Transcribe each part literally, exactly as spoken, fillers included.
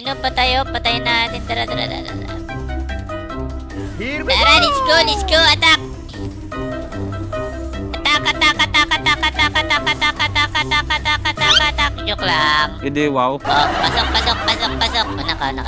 Ayun, patayo. Patayin natin. Tara, tara, tara, tara. Tara, let's go, let's go. Attack. Attack, attack, attack, attack, attack, attack, attack, attack, attack, attack, attack, attack. Joke lang. Hindi, wow. Oh, pasok, pasok, pasok, pasok. Oh, naka, naka.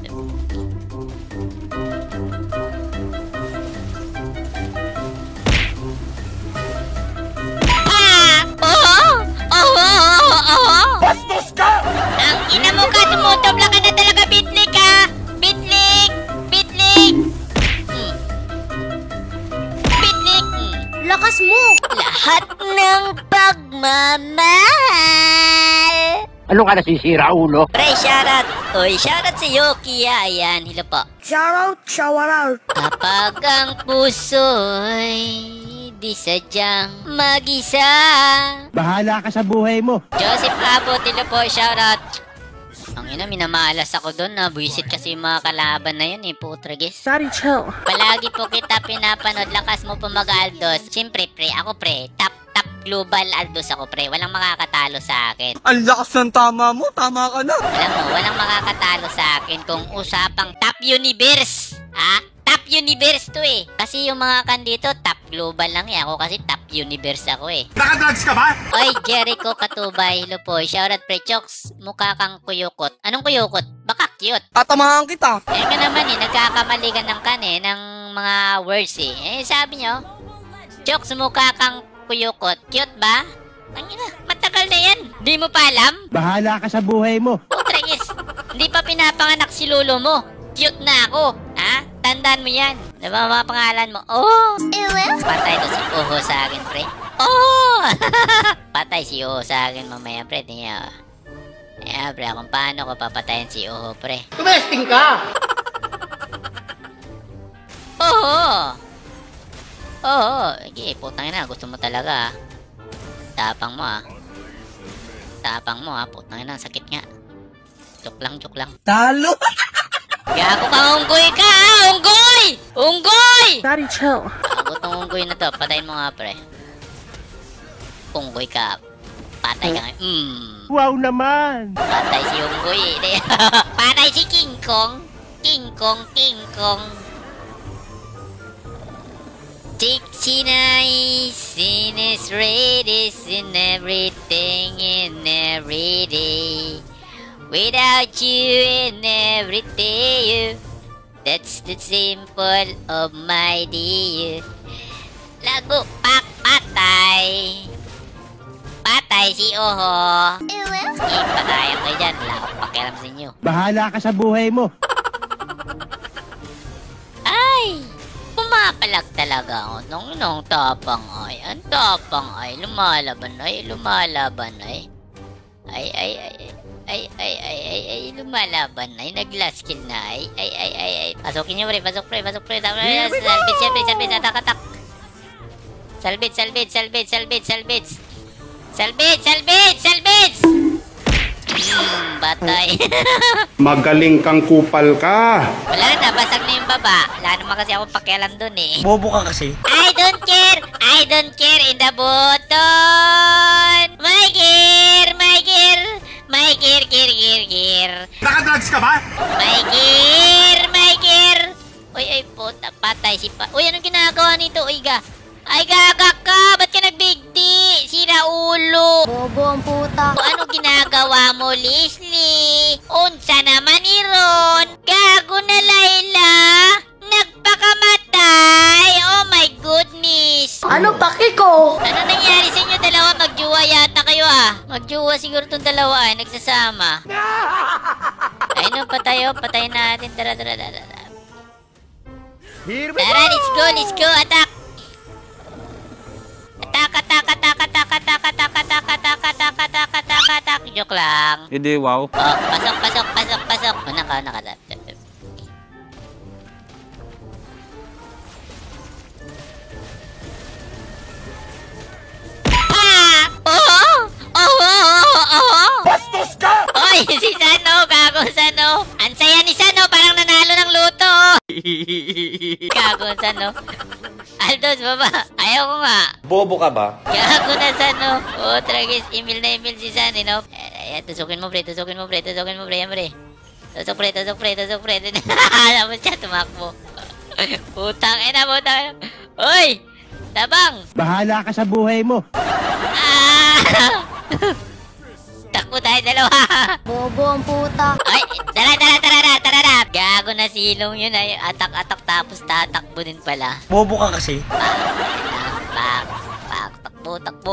Bastos ka! Ang ina mo ka, tumutubla ka na talaga, Bitlik ha! Bitlik! Bitlik! Hmm. Bitlik! Hmm. Lakas mo! Lahat ng pagmamahal! Ano ka nasisira, ulo? Pre, shoutout! Uy, shoutout sa Yoki ha! Ayan, hello po. Shoutout, shoutout. Kapag ang puso'y di sadyang mag-isa. Bahala ka sa buhay mo. Joseph Abot, hello po, shoutout. Ang ina, minamalas ako doon na buwisit kasi yung mga kalaban na yun eh, putragis. Daddy, chill. Palagi po kita pinapanood, lakas mo po mag-Aldos. Siyempre pre, ako pre, top top global Aldos ako pre, walang makakatalo sa akin. Ang lakas ng tama mo, tama ka na. Alam mo, walang makakatalo sa akin kung usapang top universe. Ha? Top universe to eh. Kasi yung mga kan dito, top global lang eh. Ako kasi top universe ako eh. Nakadrugs ka ba? Oy, Jericho Katubay, hello po. Shoutout pre, Chokes. Mukha kang kuyukot. Anong kuyukot? Baka cute. Tatamahan kita. Eh ka naman eh, nagkakamali ka ng kan eh, ng mga words eh. Eh sabi nyo, Chokes, mukha kang kuyukot. Cute ba? Ang ina, matagal na yan. Di mo pa alam? Bahala ka sa buhay mo. Putragis, hindi pa pinapanganak si lolo mo. Cute na ako. Ha? Tandaan mo yan. Diba mga pangalan mo? Oh! Patay to si Oho sa akin, pre. Oh! Patay si Oho sa akin mamaya, pre. Tingnan. Ayan, pre. Kung paano ko papatayin si Oho, pre. Tumesting ka! Oho! Oho! Sige, putang ina. Gusto mo talaga, ha? Tapang mo, ha? Tapang mo, ha? Putang ina. Sakit nga. Joke lang, joke lang. Talo! Gago ka, unggoy ka, ha? Unggoy! Unggoy! Daddy, chill. Gago tong unggoy na to. Patayin mo nga, pre. Unggoy ka. Patay ka nga. Mm. Wow naman! Patay si unggoy eh. Patay si King Kong. King Kong, King Kong. sixty-nine sin is ready in everything in every day. Without you in every day, that's the simple of my day. Lago, pak, patay. Patay si Oho. Ipatayan kayo dyan. Wala akong pakialam sa inyo. Bahala ka sa buhay mo. Ay, pumapalag talaga ako. Nung nung tapang ay. Ang tapang ay. Lumalaban ay. Lumalaban ay. Ay, ay, ay, ay. Ay, ay, ay, ay, ay, lumalaban ay, nag-last kill na ay, ay, ay, ay, ay, pasukin nyo pre, pasok pre, pasok pre, salbit, salbit, salbit, atak, atak, salbit, salbit, salbit, salbit, salbit, salbit, salbit, salbit, hmm, batay. Magaling kang kupal ka. Wala na, basag na yung baba, wala naman kasi ako pakialam dun eh. Bobo ka kasi. I don't care, I don't care in the button, my gear, my gear, my gear, gear, gear, gear. Nakadrugs ka ba? My gear, my gear. Uy, ay puta, patay si pa. Uy, anong ginagawa nito? Uy, ga. Ay, gaga ka. Ba't ka nagbigti? Sira ulo. Bobo ang puta. O, anong ginagawa mo, Leslie? Unsa naman iron? Gago na, Layla. Nagpakamatay. Oh my goodness. Ano paki ko? Ano nangyari sa inyo dalawa? Magjuwa yata kayo ah. Magjuwa siguro itong dalawa ay nagsasama. Ay no, patayo. Patayin natin. Tara, tara, tara, tara. Tara, let's go, let's go. Attack. Attack, attack, attack, attack, attack, attack, attack, attack, attack, attack, attack, attack. Joke lang. Hindi, wow. Oh, pasok, pasok, pasok, pasok. Oh, naka, naka, naka. Bastos ka! Oy, si Sano, gago Sano. Ang saya ni Sano, parang nanalo ng luto. Gago Sano. Aldos, baba. Ayaw ko nga. Bobo ka ba? Gago na Sano. Oh, tragis. Email na email si San, you know? Eh, tusukin mo, pre. Tusukin mo, pre. Tusukin mo, pre. Yan, pre. Tusok pre, tusok pre, tusok pre. Tapos siya tumakbo. Putang ina, putang ina. Hoy! Tabang! Bahala ka sa buhay mo. Ah! Takbo tayo dalawa. Bobo ang puta. Ay, tara, tara, tara na, tara na. Gago na silong yun ay atak-atak tapos tatakbo din pala. Bobo ka kasi. Pak, pak, takbo, takbo.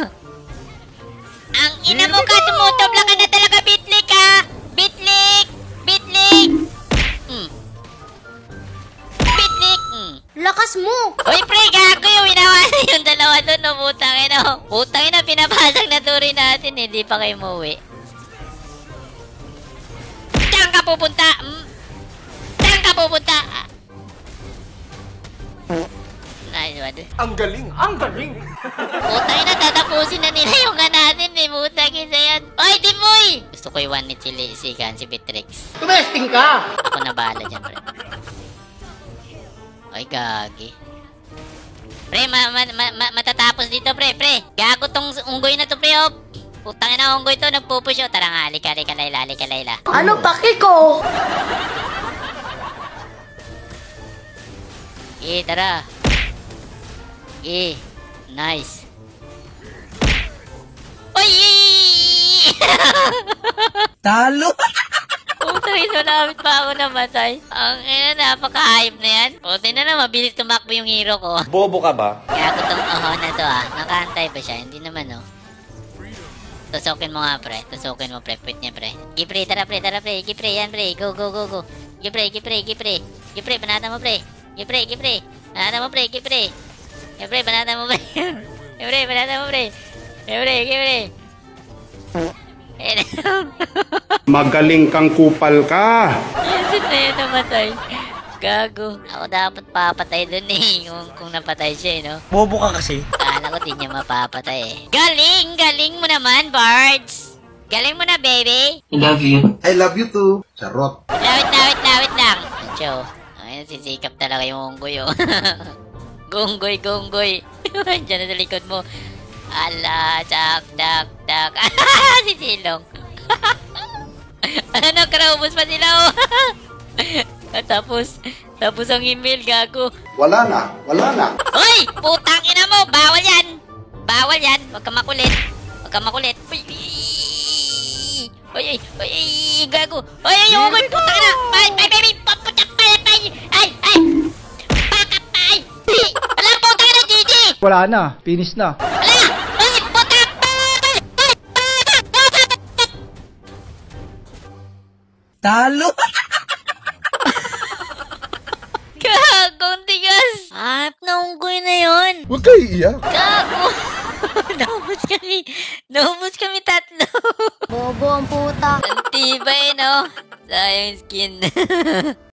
Ang ina mo ka, tumutubla ka na talaga, Bitlik ha! Bitlik! Bitlik! Hmm. Bitlik! Hmm. Lakas mo. Uy, pre, gago yung inawasan yung dalawa doon, no? Putang ina. Putang ina, pinapasag na turi natin, hindi pa kayo umuwi. Saan ka pupunta? Hmm? Saan ka pupunta? Ah. Nice one. Ang galing, ang galing. Putang ina, tatapusin na nila yung nga natin, eh. Putang isa yan. Oy, Timoy! Gusto ko iwan ni Chili, si Gan, si Bitrix. Tumesting ka! Ako na bahala dyan, pre. Ay, gagi. Pre, ma ma ma ma matatapos dito, pre, pre. Gago tong unggoy na to, pre, oh. Putang ina, unggoy to, nagpupush, oh. Tara nga, halika, halika, Layla, halika, Layla. Ano paki ko? Eh, tara. Eh, nice. Oy! Talo. Putang ina, malapit pa ako namatay. Ang ina, napaka-hype na yan. Puti na na, mabilis tumakbo yung hero ko. Bobo ka ba? Kaya ko tong oho na to ah. Nakaantay ba siya? Hindi naman oh. Tusukin mo nga pre. Tusukin mo pre. Pwit niya pre. Gi pre, tara pre, tara pre. Gi pre, yan pre. Go, go, go, go. Gi pre, gi pre, gi pre. Gi pre, banata mo pre. Gi pre, gi pre. Banata mo pre, gi pre. Gi pre, banata mo pre. Gi pre, banata mo pre. Gi pre, gi pre. Magaling kang kupal ka. Yes, na yun namatay. Gago. Ako dapat papatay dun eh. Kung, kung napatay siya eh, no? Bobo ka kasi. Kala ko di niya mapapatay eh. Galing! Galing mo naman, Bards! Galing mo na, baby! I love you. I love you too. Charot. Lawit, lawit, lawit lang! Cho, ayun, sisikap talaga yung unggoy, oh. Gunggoy, gunggoy. Diyan na sa likod mo. Ala, dak, dak, dak. Si Silong. Ano, kraubos pa sila, oh. Tapos, tapos ang email, gago. Wala na. Wala na. Hoy! Putang ina mo! Bawal yan! Bawal yan! Huwag ka makulit! Huwag ka makulit! Uy! Uy! Uy! Uy! Gago! Uy! Uy! Uy! Putang ina! Ay! Ay! Baby! Paputak pa! Ay! Ay! Ay! Bakap pa! Ay! Ala! Putang ina! G G! Wala na, finish na. Ala! Uy! Putak pa! Talo. Gagong tigas! Hanap na unggoy na yun! Huwag kayo iiyak. Gago! Naubos kami! Naubos kami tatlo! Bobo ang puta. Ang tibay, no? Sayang skin.